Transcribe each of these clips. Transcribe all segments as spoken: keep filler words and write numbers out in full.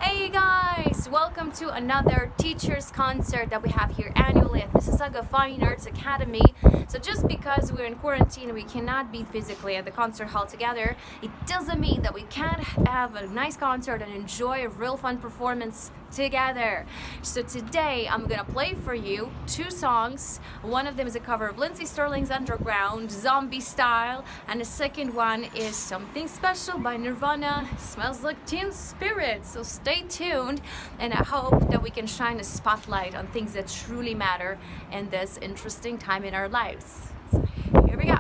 Hey guys, welcome to another teachers concert that we have here annually at Mississauga Fine Arts Academy. So just because we're in quarantine, we cannot be physically at the concert hall together, it doesn't mean that we can't have a nice concert and enjoy a real fun performance together. So today I'm gonna play for you two songs. One of them is a cover of Lindsey Stirling's Underground, Zombie Style, and the second one is Something Special by Nirvana, Smells Like Teen Spirit. So stay tuned, and I hope that we can shine a spotlight on things that truly matter in this interesting time in our lives. So here we go.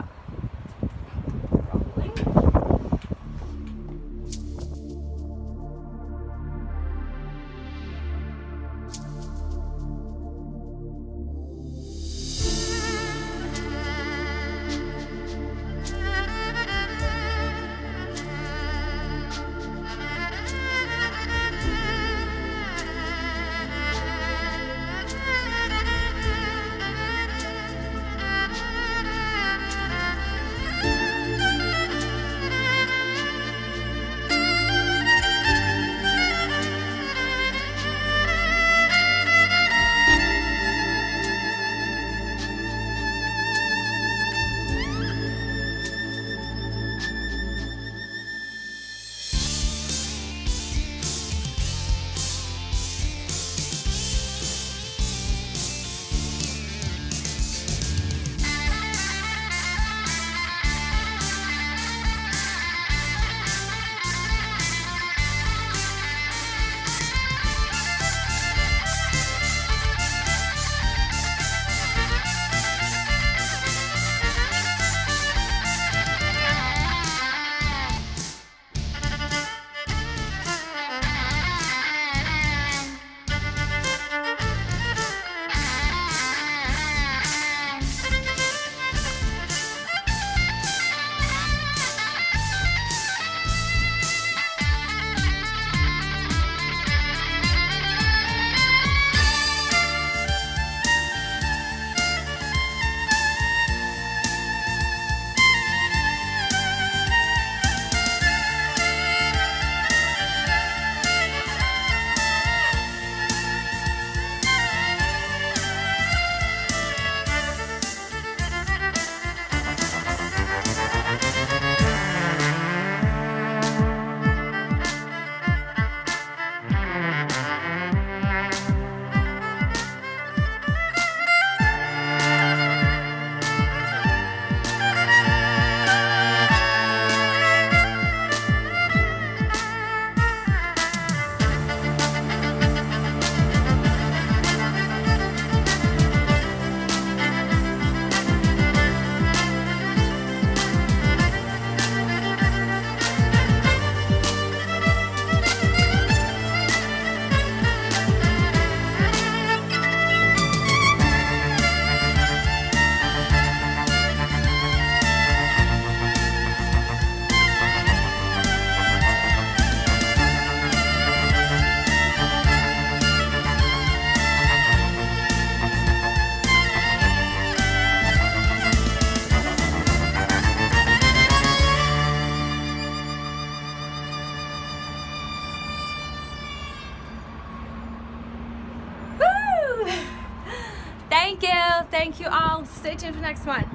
Thank you. Thank you all. Stay tuned for the next one.